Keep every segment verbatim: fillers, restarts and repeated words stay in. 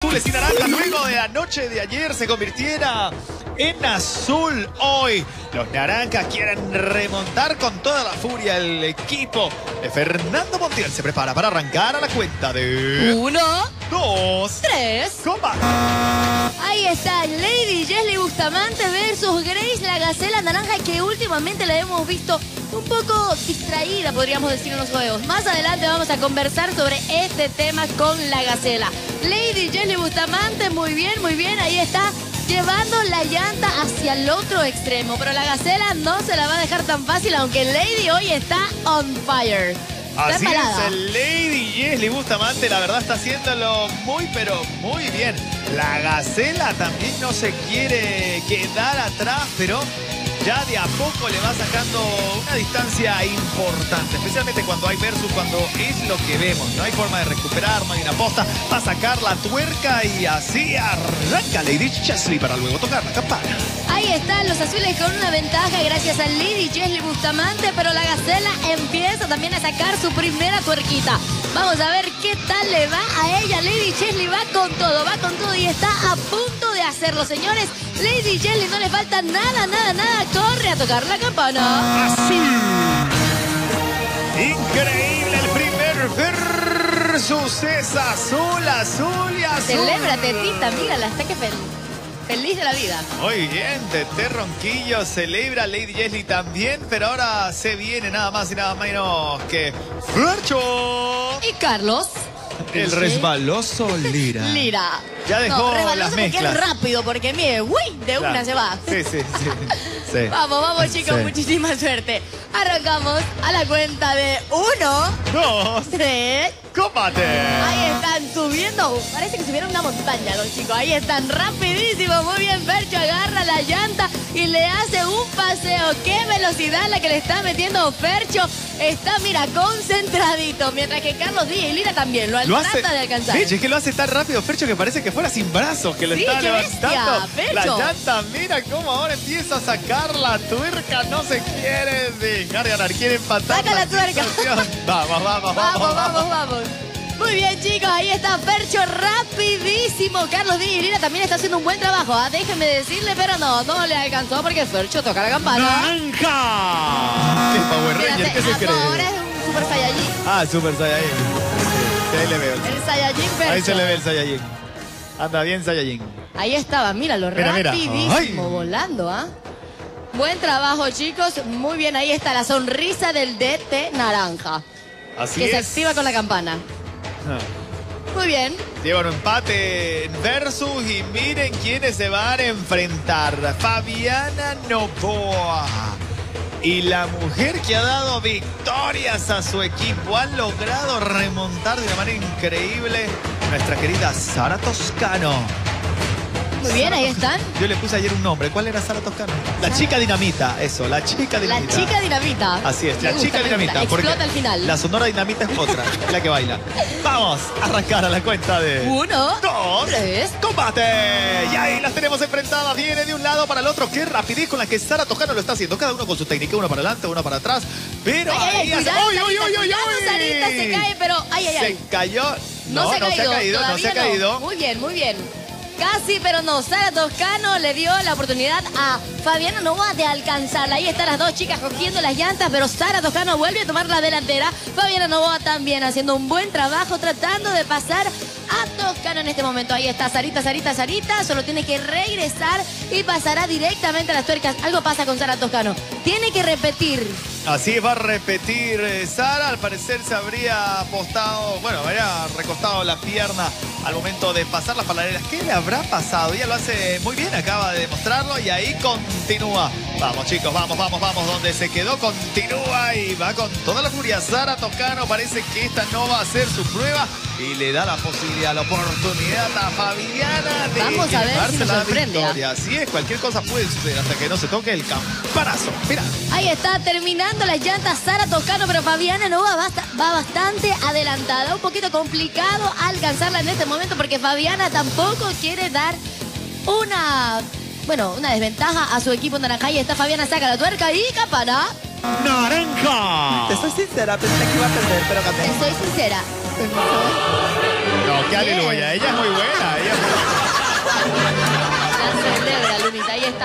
azules y naranjas luego de la noche de ayer se convirtiera en azul hoy. Los naranjas quieren remontar con toda la furia. El equipo de Fernando Montiel se prepara para arrancar a la cuenta de... Uno, dos, tres. combate. Ahí está Lady Jesly Bustamante versus Grace, la gacela naranja, que últimamente la hemos visto un poco distraída, podríamos decir, en los juegos. Más adelante vamos a conversar sobre este tema con la gacela. Lady Jesly Bustamante, muy bien, muy bien, ahí está, llevando la llanta hacia el otro extremo. Pero la gacela no se la va a dejar tan fácil, aunque Lady hoy está on fire. Está Así embalada. es, el Lady Jesly Bustamante, la verdad está haciéndolo muy, pero muy bien. La gacela también no se quiere quedar atrás, pero ya de a poco le va sacando una distancia importante, especialmente cuando hay versus, cuando es lo que vemos. No hay forma de recuperar, no hay una posta. Va a sacar la tuerca y así arranca Lady Jesly para luego tocar la campana. Ahí están los azules con una ventaja gracias a Lady Jesly Bustamante, pero la gacela empieza también a sacar su primera tuerquita. Vamos a ver qué tal le va a ella. Lady Jesly va con todo, va con todo y está a punto de hacerlo, señores. Lady Jesly no le falta nada, nada, nada. Corre a tocar la campana. Azul. Increíble el primer versus. Es azul, azul y azul. Celebra, Tetita, mírala, está que feliz. Feliz de la vida. Muy bien, Tete Ronquillo celebra, Lady Jesly también, pero ahora se viene nada más y nada menos que Fercho. Y Carlos. El resbaloso Lira. Lira. Ya dejó no, resbaloso las porque mezclas. es rápido, porque mire, uy, de Claro. una se va. Sí, sí, sí. sí. Vamos, vamos, chicos, Sí. muchísima suerte. Arrancamos a la cuenta de uno, Dos, tres. combate. Ahí están subiendo, parece que subieron una montaña los chicos. Ahí están rapidísimo, muy bien. Fercho agarra la llanta y le hace un paseo. Qué velocidad la que le está metiendo Fercho. Está, mira, concentradito. Mientras que Carlos Díaz y Lira también lo, Lo hace, trata de alcanzar. Fercho, es que lo hace tan rápido, Fercho, que parece que fuera sin brazos, que lo Sí, está qué bestia, levantando. Fercho. La llanta, mira cómo ahora empieza a sacar la tuerca. No se quiere dejar ganar, quiere empatar. Saca la tuerca. situación. Vamos, vamos, vamos, Vamos, vamos, vamos. Muy bien, chicos, ahí está Fercho rapidísimo. Carlos Díaz y Lira también está haciendo un buen trabajo, ¿ah? Déjenme decirle, pero no, no le alcanzó porque Fercho toca la campana. ¡Naranja! ¿Qué Power Ranger? ¿Qué se ah, cree? no, ahora es un Super Saiyajin. Ah, Super Saiyajin. Sí, ahí le veo. El Saiyajin Fercho. Ahí se le ve el Saiyajin. Anda bien Saiyajin. Ahí estaba, míralo, Mira, mira. rapidísimo, Ay. volando, ¿ah? Buen trabajo, chicos. Muy bien, ahí está la sonrisa del D T naranja. Así que es. se activa con la campana. Ah. Muy bien. Llevan un empate en versus y miren quiénes se van a enfrentar. Fabiana Novoa. Y la mujer que ha dado victorias a su equipo. Han logrado remontar de una manera increíble nuestra querida Sara Toscano. Muy bien, Sara ahí Toscano. están. Yo le puse ayer un nombre. ¿Cuál era Sara Toscano? La chica dinamita, eso, la chica La dinamita. chica dinamita. Así es, Me la gusta, chica me gusta. dinamita. porque Explota al final. La sonora dinamita es otra, es la que baila. Vamos a arrancar a la cuenta de... Uno, dos, tres. combate. Y ahí las tenemos enfrentadas. Viene de un lado para el otro. Qué rapidez con la que Sara Toscano lo está haciendo. Cada uno con su técnica. Uno para adelante, uno para atrás. Pero Ay, ay, ay, ahí hace- cuidado, ¡Uy, uy, Sarita, uy, uy, cuidado, uy! Sarita, se cae, pero ay, ay, ay. Se cayó. No, No, se ha no caído, se ha caído, no se todavía ha caído. Muy bien, muy bien. Casi, pero no. Sara Toscano le dio la oportunidad a Fabiana Novoa de alcanzarla. Ahí están las dos chicas cogiendo las llantas, pero Sara Toscano vuelve a tomar la delantera. Fabiana Novoa también haciendo un buen trabajo, tratando de pasar a Toscano en este momento. Ahí está Sarita, Sarita, Sarita. Solo tiene que regresar y pasará directamente a las tuercas. Algo pasa con Sara Toscano. Tiene que repetir. Así va a repetir eh, Sara. Al parecer se habría apostado, bueno, habría recostado la pierna al momento de pasar las paralelas. ¿Qué le habrá pasado? Ella lo hace muy bien, acaba de demostrarlo y ahí continúa. Vamos, chicos, vamos, vamos, vamos. Donde se quedó continúa y va con toda la furia. Sara Toscano parece que esta no va a ser su prueba y le da la posibilidad, la oportunidad a Fabiana de Vamos a ver si llevarse nos la sorprende, victoria. Así es, cualquier cosa puede suceder hasta que no se toque el campanazo. Mira. Ahí está terminando las llantas Sara Toscano, pero Fabiana Novoa va, va bastante adelantada. Un poquito complicado alcanzarla en este momento porque Fabiana tampoco quiere dar una, bueno, una desventaja a su equipo naranja. Ahí está Fabiana, saca la tuerca y campana. ¡Naranja! Te soy sincera, pensé que iba a perder, pero gané. Te soy sincera. No, qué Bien. aleluya. Ella es muy buena, ella es muy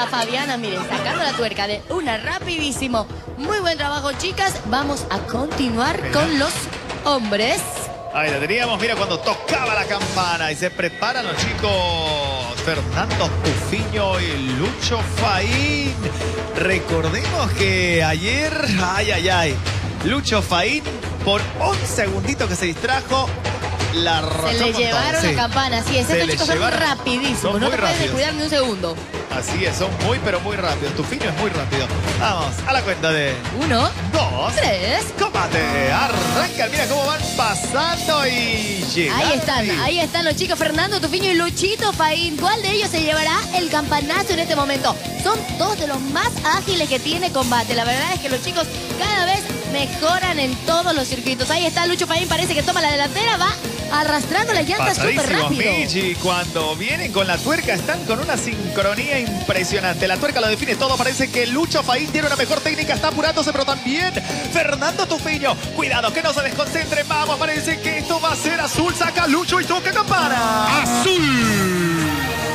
está Fabiana, miren, sacando la tuerca de una rapidísimo. Muy buen trabajo, chicas. Vamos a continuar Mira. con los hombres. Ahí la teníamos, mira cuando tocaba la campana y se preparan los chicos Fernando Tufiño y Lucho Faín. Recordemos que ayer, ay, ay, ay, Lucho Faín por un segundito que se distrajo, la arrasó Se le con llevaron todo, la sí. campana, así es. Se Estos le chicos son llevaron- rapidísimos, son no muy te puedes rápidos. descuidar ni un segundo. Así es, son muy pero muy rápidos. Tufiño es muy rápido. Vamos, a la cuenta de Uno, dos, tres. combate. Arranca, mira cómo van pasando y llegan. Ahí están, ahí están los chicos Fernando Tufiño y Luchito Faín. ¿Cuál de ellos se llevará el campanazo en este momento? Son dos de los más ágiles que tiene combate. La verdad es que los chicos cada vez mejoran en todos los circuitos. Ahí está Lucho Faín, parece que toma la delantera, va arrastrando las llantas súper Pasadísimos, rápido. Michi. Cuando vienen con la tuerca están con una sincronía impresionante. La tuerca lo define todo. Parece que Lucho Faín tiene una mejor técnica. Está apurándose, pero también Fernando Tufiño. Cuidado, que no se desconcentren. Vamos, parece que esto va a ser azul. Saca Lucho y toca campana. ¡Azul!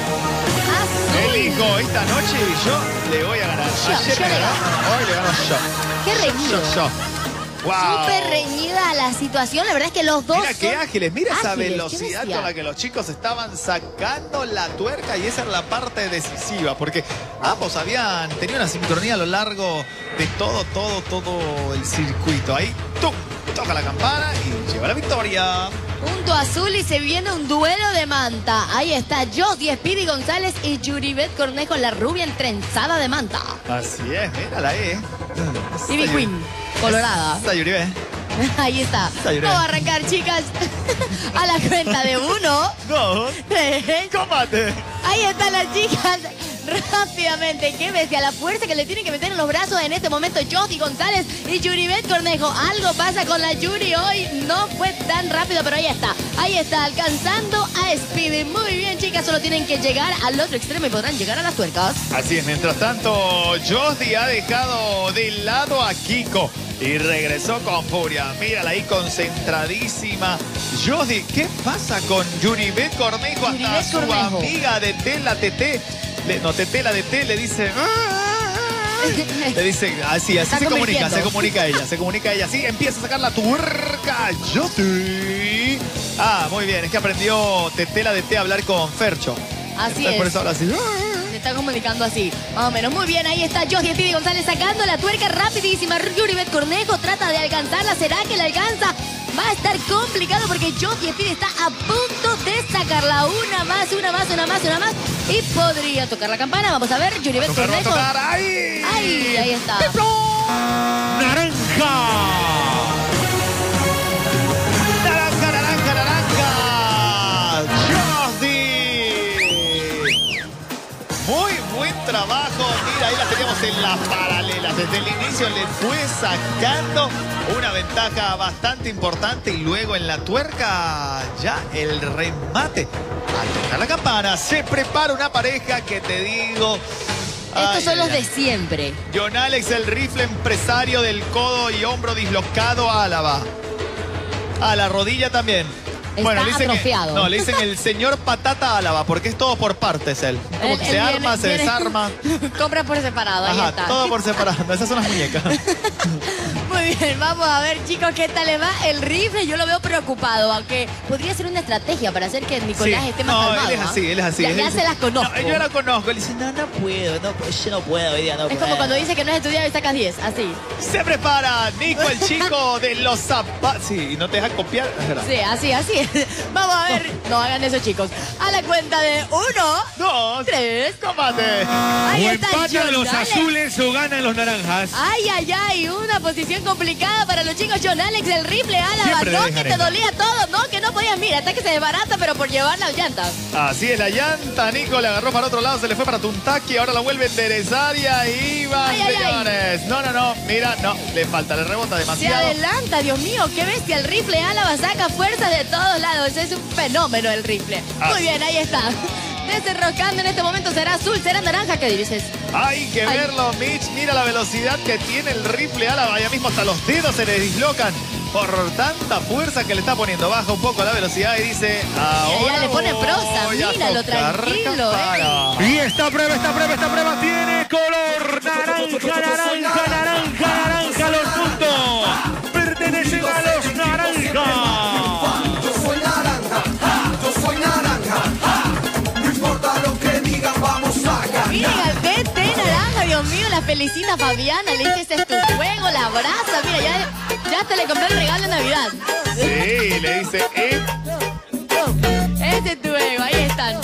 Azul. Elijo esta noche y yo le voy a ganar. Yo, Ayer yo me le ganó, gano. hoy le gano yo. Qué reñido. Yo, yo. Wow. Súper reñida la situación. La verdad es que los dos Mira qué son ágiles, mira esa ágiles, qué velocidad bestia. con la que los chicos estaban sacando la tuerca y esa es la parte decisiva, porque ambos habían tenido una sincronía a lo largo de todo, todo, todo el circuito. Ahí, ¡tum! Toca la campana y lleva la victoria. Punto azul y se viene un duelo de manta. Ahí está Josy Speedy González y Yuribet Cornejo, la rubia entrenzada de manta. Así es, mírala ahí. Ivy Queen, colorada. Esa Yuribe. Ahí está. Está llorando. Vamos a arrancar, chicas. A la cuenta de uno. Dos, Tres. combate. Ahí están las chicas. Rápidamente, qué bestia, la fuerza que le tienen que meter en los brazos en este momento Josy González y Yuribet Cornejo. Algo pasa con la Yuri hoy, no fue tan rápido, pero ahí está, ahí está, alcanzando a Speedy. Muy bien, chicas, solo tienen que llegar al otro extremo y podrán llegar a las tuercas. Así es, mientras tanto, Josy ha dejado de lado a Kiko y regresó con furia. Mírala ahí concentradísima. Josy, ¿qué pasa con Yuribet Cornejo? Hasta Yuribet su Cornejo. amiga de Tela T T, le- no, Tete la de T le dice... Le dice, así, así Está se comunica, convirtiendo. se comunica ella, se comunica ella, así, empieza a sacar la tuerca, Josy. Ah, muy bien, es que aprendió Tetela de T a hablar con Fercho. Así Entonces, es. Por eso habla así. Se está comunicando así, más o menos. Muy bien, ahí está Josy Speedy González sacando la tuerca rapidísima. Yuribet Cornejo trata de alcanzarla, ¿será que la alcanza? Va a estar complicado porque Josy Speedy está a punto de sacarla. Una más, una más, una más, una más. Y podría tocar la campana. Vamos a ver, Yuribet Tocar, va a Cornejo. tocar, ¡ahí! Ahí, ahí está. ¡Naranja! ¡Naranja, naranja, naranja! ¡Josy! Muy buen trabajo. Mira, ahí la teníamos en las paralelas. Desde el inicio le fue sacando una ventaja bastante importante y luego en la tuerca ya el remate. Al tocar la campana se prepara una pareja que te digo... Estos Ay, son los ay, de ay. siempre. John Alex, el rifle empresario del codo y hombro dislocado Álava. A la rodilla también. Está le dicen que- atrofiado. no, le dicen el señor Patata Álava, porque es todo por partes él. Como Él- que él se viene- arma, se viene- desarma. Compra por separado, ahí Ajá, está. todo por separado. Esas son las muñecas. Muy bien, vamos a ver, chicos, qué tal le va el rifle. Yo lo veo preocupado, aunque podría ser una estrategia para hacer que Nicolás Sí. esté más No, calmado. él es ¿ah? así, él es así. Ya, Él ya dice, se las conozco. No, yo la conozco. Él dice, no, no puedo, no, pues yo no puedo, hoy día no Es puedo. como cuando dice que no has estudiado y sacas diez, así. Se prepara Nico, el chico de los zapatos. Sí, y no te deja copiar, es verdad. Sí, así, así. Vamos a ver. No hagan eso, chicos. A la cuenta de uno, Dos, tres. combate. Ahí O está empatan John los Alex. azules o ganan los naranjas. Ay, ay, ay, una posición complicada para los chicos. John Alex, el rifle Álava, Siempre no le que dejan te esta. dolía todo, no que no podías, mira, hasta que se desbarata, pero por llevar las llantas. Así es, la llanta, Nico le agarró para otro lado, se le fue para Tuntaki, ahora la vuelve a enderezar y ahí van, Ay, ay, ay. señores. No, no, no, mira, no, le falta, le rebota Se demasiado. adelanta, Dios mío, qué bestia. El rifle Álava saca fuerza de todos lados. Es un fenómeno el rifle. Ah. Muy bien, ahí está. Desenroscando en este momento, será azul, será naranja. ¿Qué dices? Hay que Ay. verlo, Mitch, mira la velocidad que tiene el rifle Álava, ya mismo hasta los dedos se le dislocan. por tanta fuerza que le está poniendo. Baja un poco la velocidad y dice, ahora ya le pone prosa, voy a míralo, tocar tranquilo, campana. Y esta prueba, esta prueba, esta prueba tiene color naranja, naranja, naranja, naranja. Los puntos pertenecen a los naranjas. Yo soy naranja, yo soy naranja. No importa lo que digan, vamos a ganar. Miren al T T naranja, Dios mío, la felicita Fabiana, le dice, ese es tu juego, la abraza, mira, ya, ya hasta le compré el regalo de Navidad. Sí, le dice, eh. Ese es tu juego, ahí están.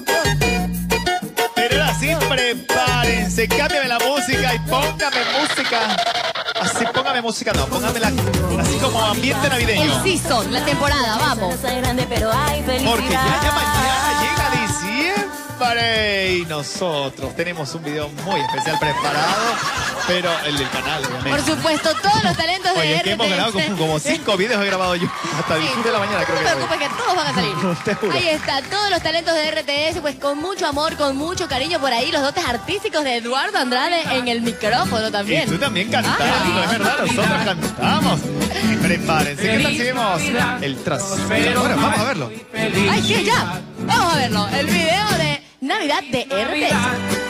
Pero ahora sí, prepárense, cámbiame la música y póngame música. Así, póngame música, no, póngame la, así como ambiente navideño. El season, la temporada, vamos. Porque ya, ya mañana llega diciembre y nosotros tenemos un video muy especial preparado, pero el del canal, obviamente. Por supuesto, todos los talentos de Oye, R es T que hemos grabado como, como cinco videos he grabado yo. Hasta diez de la mañana creo no que te voy. preocupes que todos van a salir. Te juro. Ahí está, todos los talentos de R T S, pues con mucho amor, con mucho cariño por ahí, los dotes artísticos de Eduardo Andrade en el micrófono Y también. tú también cantando, Ah. es verdad, nosotros cantamos. Prepárense, ¿qué tal si vemos el trasero? Bueno, vamos a verlo. Ay, ¿qué? Ya, vamos a verlo, el video de Navidad de R T S.